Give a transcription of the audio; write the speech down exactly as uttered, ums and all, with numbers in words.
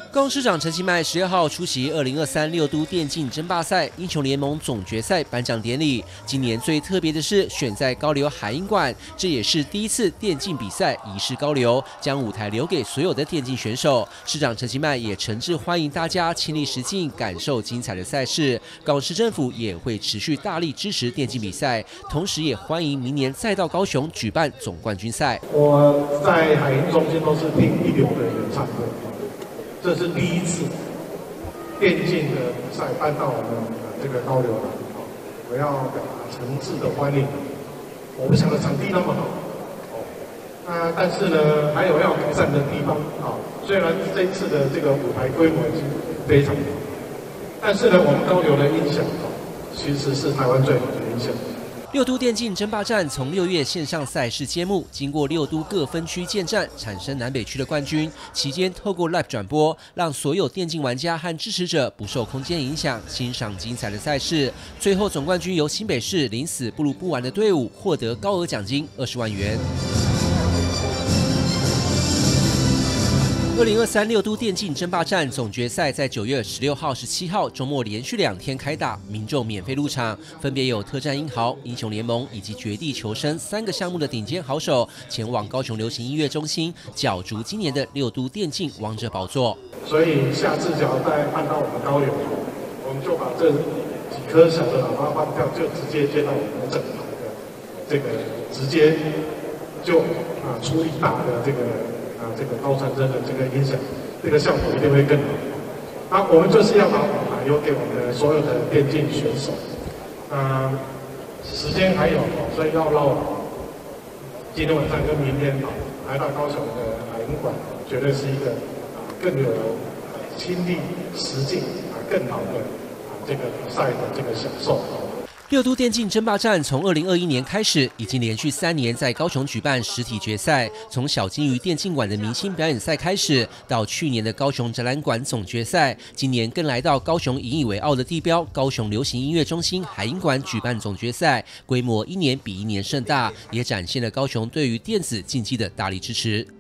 高雄市长陈其迈十六号出席二零二三六都电竞争霸赛英雄联盟总决赛颁奖典礼。今年最特别的是选在高流海鹰馆，这也是第一次电竞比赛移师高流，将舞台留给所有的电竞选手。市长陈其迈也诚挚欢迎大家亲历实境，感受精彩的赛事。高雄市政府也会持续大力支持电竞比赛，同时也欢迎明年再到高雄举办总冠军赛。 我在海鹰中心都是听一流的演唱会。 这是第一次电竞的比赛搬到我们这个高流来，我要表达诚挚的欢迎。我不想的场地那么好，哦，那但是呢，还有要改善的地方啊。虽然这一次的这个舞台规模已经非常好，但是呢，我们高流的音响其实是台湾最好的音响。 六都电竞争霸战从六月线上赛事揭幕，经过六都各分区建战，产生南北区的冠军。期间透过 Live 转播，让所有电竞玩家和支持者不受空间影响，欣赏精彩的赛事。最后总冠军由新北市临死不如不玩的队伍获得高额奖金二十万元。 二零二三六都电竞争霸战总决赛在九月十六号、十七号周末连续两天开打，民众免费入场，分别有特战英豪、英雄联盟以及绝地求生三个项目的顶尖好手前往高雄流行音乐中心角逐今年的六都电竞王者宝座。 所以下次只要再搬到我们高流，我们就把这几颗小的喇叭换掉，就直接接到我们整台的这个，直接就啊出力大的这个。 啊，这个高传真的这个音响，这个效果一定会更好。那我们就是要把舞台留给我们的所有的电竞选手。嗯，时间还有，所以要绕今天晚上跟明天来到高雄的海鹰馆，绝对是一个啊更有亲历实境啊更好的啊这个比赛的这个享受。 六都电竞争霸战从二零二一年开始，已经连续三年在高雄举办实体决赛。从小金鱼电竞馆的明星表演赛开始，到去年的高雄展览馆总决赛，今年更来到高雄引以为傲的地标高雄流行音乐中心海鹰馆举办总决赛，规模一年比一年盛大，也展现了高雄对于电子竞技的大力支持。